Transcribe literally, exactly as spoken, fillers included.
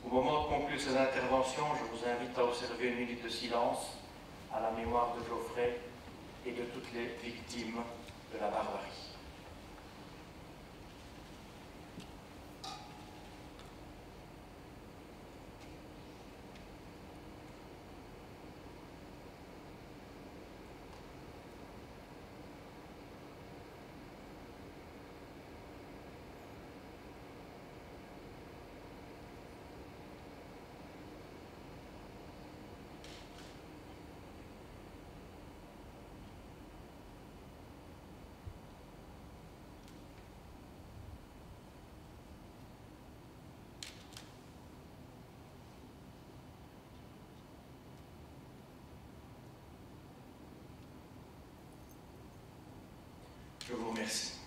Au moment de conclure cette intervention, je vous invite à observer une minute de silence à la mémoire de Geoffrey et de toutes les victimes de la barbarie. Je vous remercie.